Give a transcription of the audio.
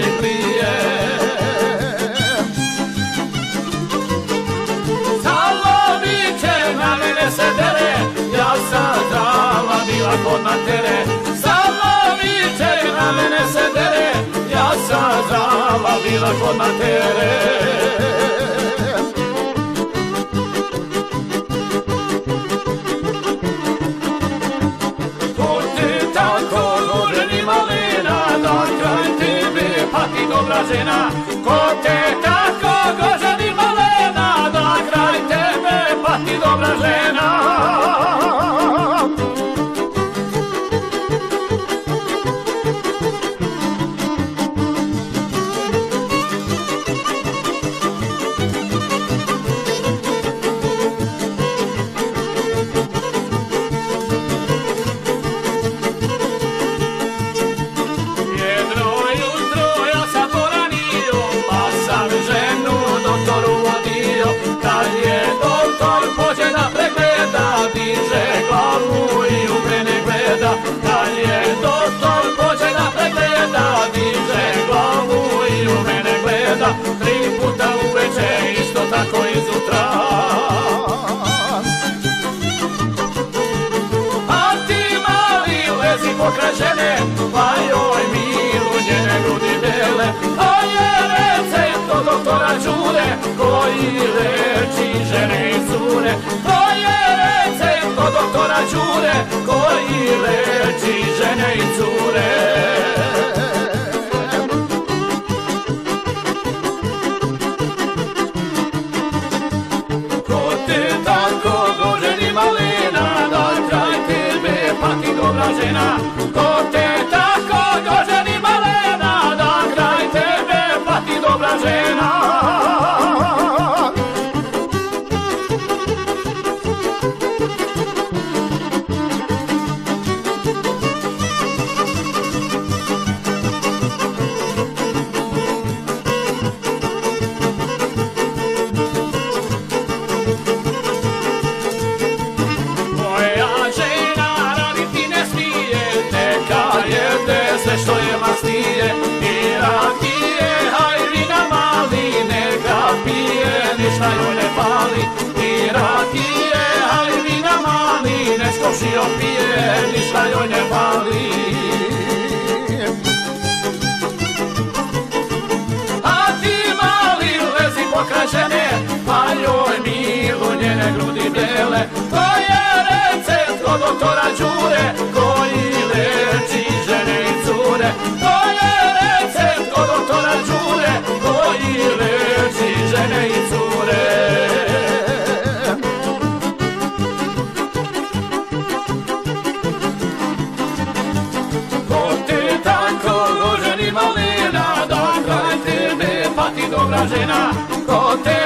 mi prije. Saloviće na mene se dere, ja sam zdrava bila kod matere. Saloviće na mene se dere, ja sam zdrava bila kod matere. Dobra žena, ko te tako goženi malena, da kraj tebe pati dobra žena. Tri puta uveče, isto tako izutra. A ti mali lezi pokraj žene, pa joj milu njene grudi bele. To je recept od doktora Đure, koji leči žene i cure. To je recept od doktora Đure, koji leči žene i cure. Žena, ko te tako goženi malena, da kraj tebe pati dobra žena. Sve što je mastije i rakije, hajvina mali, neka pije, ništa joj ne pali. I rakije, hajvina mali, nešto šio pije, ništa joj ne pali. A ti mali lezi pokraj žene, pa joj milu njene grudi bele. To je recept od doktora Đure, koji leči žene i cure. To je recept od doktora Đure, koji leči žene i cure. Ko te tako goženi malena, da kraj tebe pati dobra žena. Ko te